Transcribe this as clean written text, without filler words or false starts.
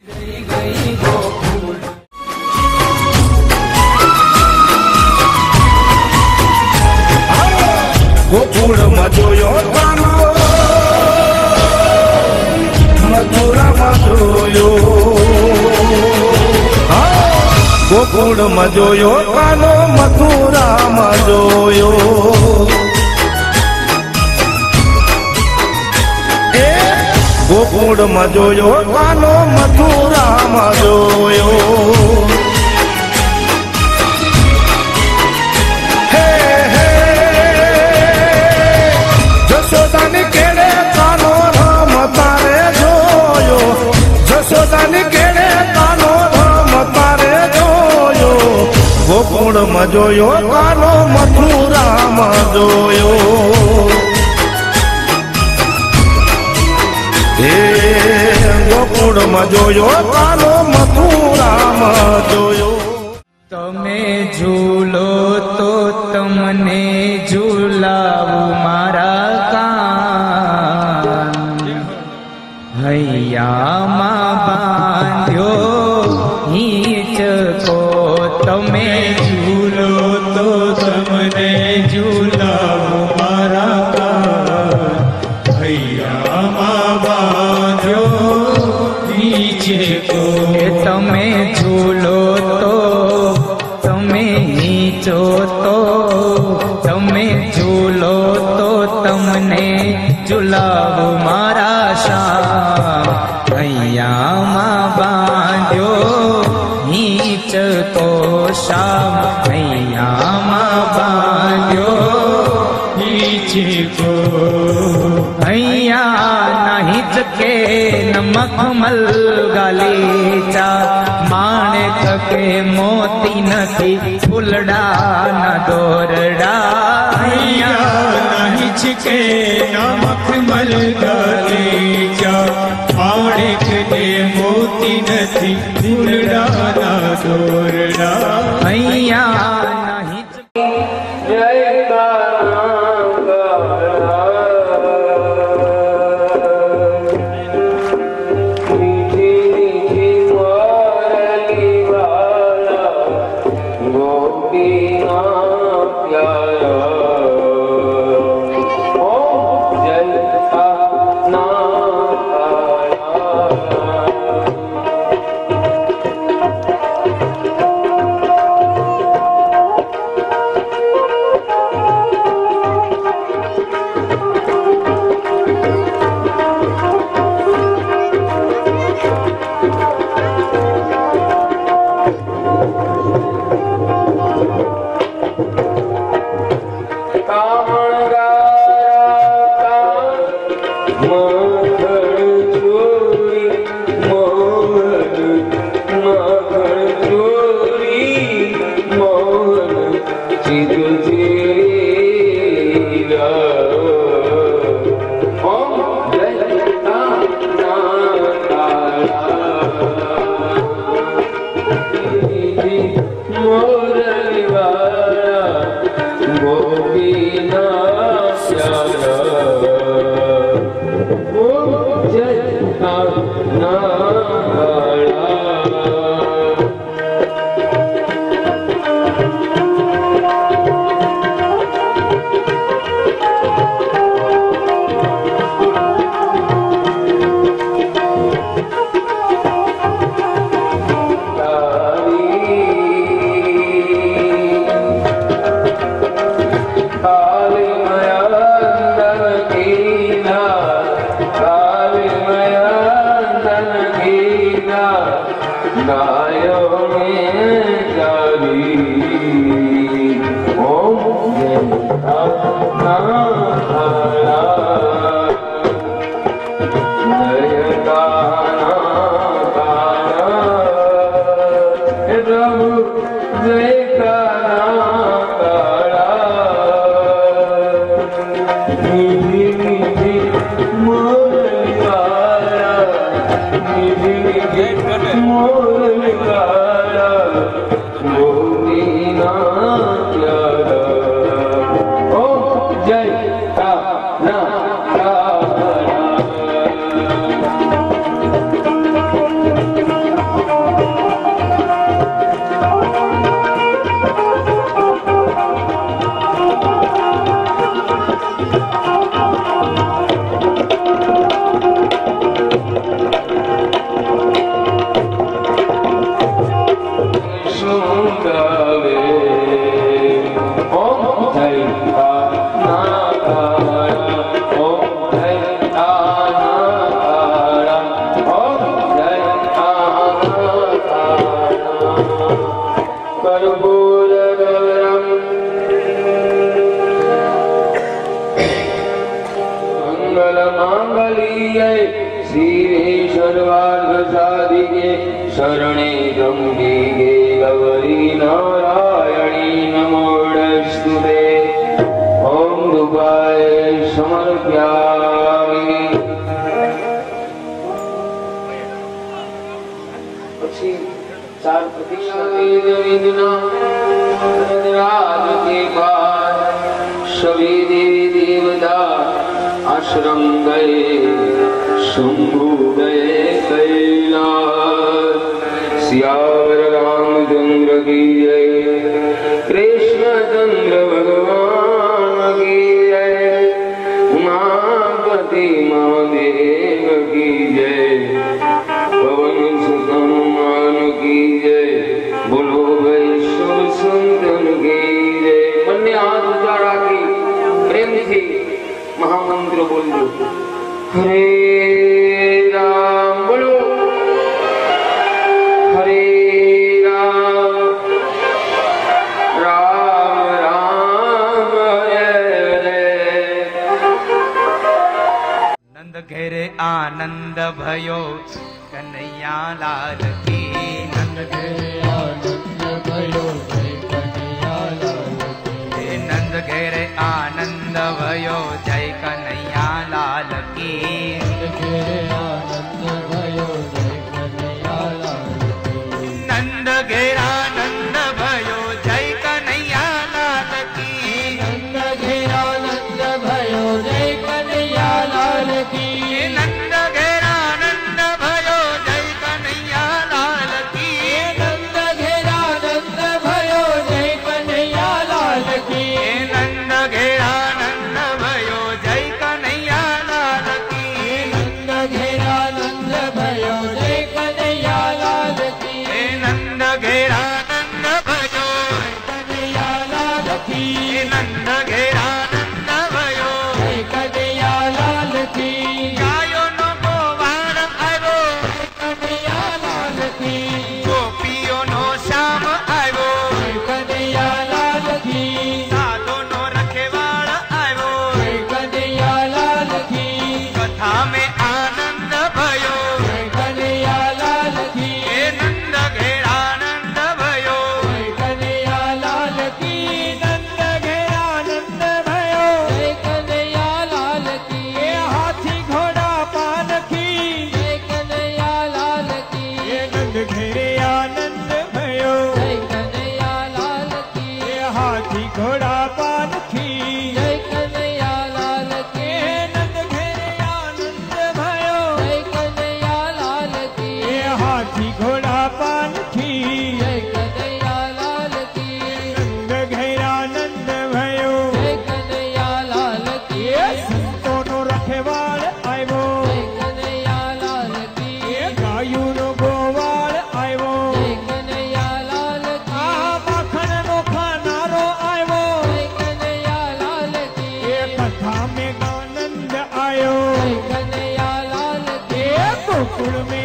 गोकुल मजोयो कानो मथुरा मजोयो गोकुल मजोयो कानो मथुरा मजोयो गोकुल मजोयो कानो मथुरा मजोयो जसोदानी केड़े कानो राम तारे जोयो जसोदानी केड़े कानो राम तारे जोयो गोकुल मजोयो कानो मथुरा मजोयो गोकुल मजोयो कानो मथुरा मजोयो तमे झूलो तो तमने झूलावू मारा कान हैया मां बांध्यो नीच को तमे झूलो तो तमने झूलावू मारा कान हैया मां बांध्यो नीचे को तमे झूलो तो तमे नीचो तो तमे झूलो तो तमने झूलावू मारा शाम हैया मां बांध्यो नीच को शाम हैया मां बांध्यो नीचे को हैया नाहिच के मखमल गालीचा माणिक के मोती नथी फूलड़ा न दोरड़ा हैया नाहिच के मखमल गालीचा माणिक के मोती नथी फूलड़ा न दोरड़ा हैया नाहिच कर्पूरगौरम मंगल मांगल्ये शिवे सर्वार्थ साधिके शरणे त्र्यंबिके गौरी नारायणी नमोस्तुते। ओम धूपाय समर्पयामि। પછી ચાર પ્રતિષ્ઠા राज के बाद सभी देवी देवता आश्रम गए, शंभु गए कैलाश। सियावर रामचंद्र की जय, कृष्ण चंद्र भगवान की जय, उमापति महादेव की जय, पवन सुत हनुमान की जय, बोलो वैष्णव संतन की जय। बन्ने हाथ ऊंचा राखी प्रेम थी महामंत्र बोलो। हरे राम बोलो, हरे राम राम राम हरे हरे। नंद घेरे आनंद भयो कन्हैया लाल की। नंद घेरे आनंद भयो जय कन्हैया लाल की। नंद घेरे आनंद भयो जय कन्हैया लाल की। नंद घेरे आनंद भयो जय कन्हैया लाल की। नंद घेरा आनंद भयो जय कन्हैया लाल की। नंद घेरा आनंद भयो जय कन्हैया लाल की। नंद घेरा आनंद भयो जय कन्हैया लाल की। नंद घेरा आनंद भयो जय कन्हैया लाल की। नंद घेरा आनंद भयो जय कन्हैया लाल की। नंद घेरा आनंद भयो जय कन्हैया लाल की। नंद घेरा आनंद भयो कन्हैया लाल की। नंद घेरा आनंद भयो जय कन्हैया लाल की। गायो नो गोवाळ आव्यो कन्हैया लाल की। गोपीओ नो श्याम आव्यो कन्हैया लाल की। साधो नो रखेवाळ आव्यो कन्हैया लाल की। कथा में आनंद भयो कन्हैया लाल की। नंद घेरा आनंद भयो कन्हैया लाल की। नंद घेरा आनंद भयो जय कन्हैया लाल की। हाथी घोड़ा पालकी जय कन्हैया लाल की। नंद घेरे आनंद भयो जय कन्हैया लाल की। हाथी घोड़ा पालकी जय कन्हैया लाल की। नंद घेरे आनंद भयो जय कन्हैया लाल की। हाथी घोड़ा पालकी जय कन्हैया लाल की। नंद घेरा आनंद भयो जय कन्हैया लाल की। संतों नो रखेवाळ आव्यो जय कन्हैया लाल की। गायों नो गोवाळ आव्यो जय कन्हैया लाल की। माखण नो खानारो आव्यो जय कन्हैया लाल की। कथा में आनंद आयो जय कन्हैया लाल की। गोकुल में